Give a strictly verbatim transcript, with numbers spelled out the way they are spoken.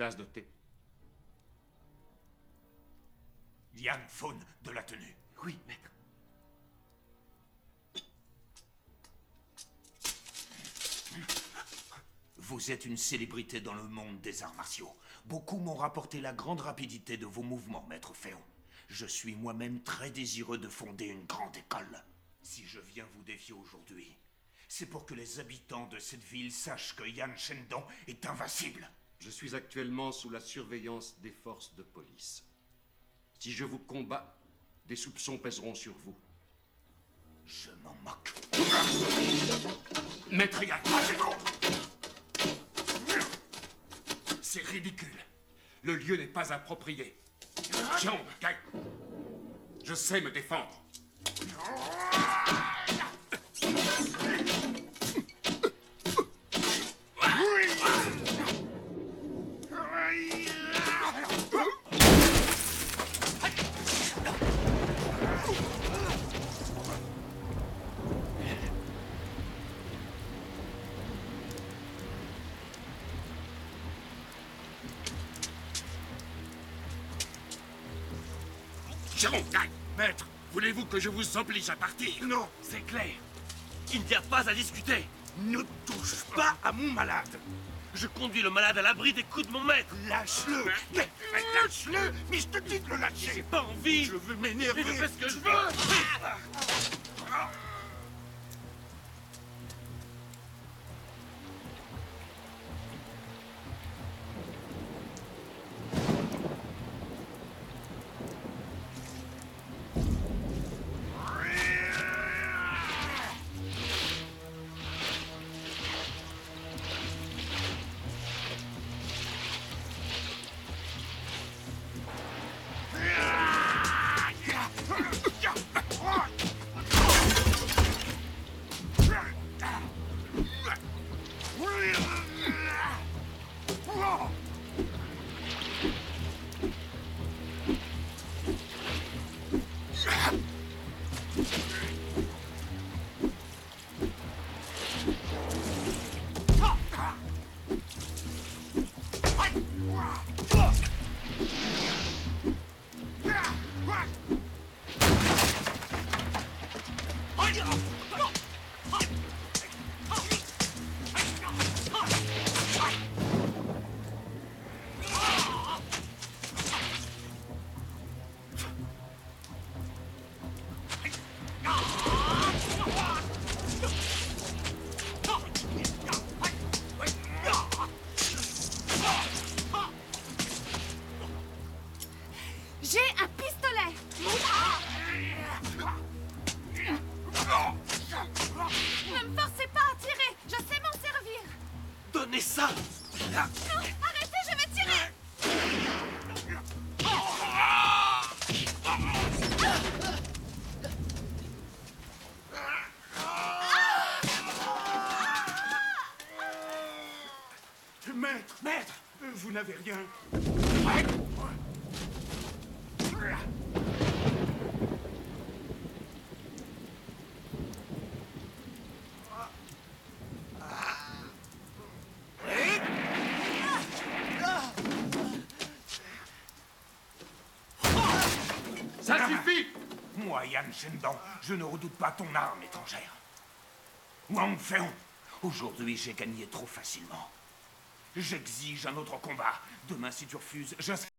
tasse de thé. Yan Faune de la tenue. Oui, maître. Vous êtes une célébrité dans le monde des arts martiaux. Beaucoup m'ont rapporté la grande rapidité de vos mouvements, maître Féon. Je suis moi-même très désireux de fonder une grande école. Si je viens vous défier aujourd'hui, c'est pour que les habitants de cette ville sachent que Yan Shendong est invincible. Je suis actuellement sous la surveillance des forces de police. Si je vous combats, des soupçons pèseront sur vous. Je m'en moque. Maître Yan, Lâchez-vous! C'est ridicule. le lieu n'est pas approprié. Jean, Kai, je sais me défendre. Jérôme, Kai, Maître, voulez-vous que je vous oblige à partir? non, c'est clair. Il n'y a pas à discuter. Ne touche pas à mon malade. Je conduis le malade à l'abri des coups de mon maître. Lâche-le. Mais, mais lâche-le. Mais je te dis de le lâcher. J'ai pas envie. Je veux m'énerver. Mais je fais ce que je veux. J'ai un pistolet. Ne me forcez pas à tirer. Je sais m'en servir. Donnez ça. Non, arrêtez, je vais tirer. Maître, maître, vous n'avez rien. Ça suffit! Moi, Yan Shendong, je ne redoute pas ton arme étrangère. Wang Féon, aujourd'hui j'ai gagné trop facilement. J'exige un autre combat. Demain, si tu refuses, je...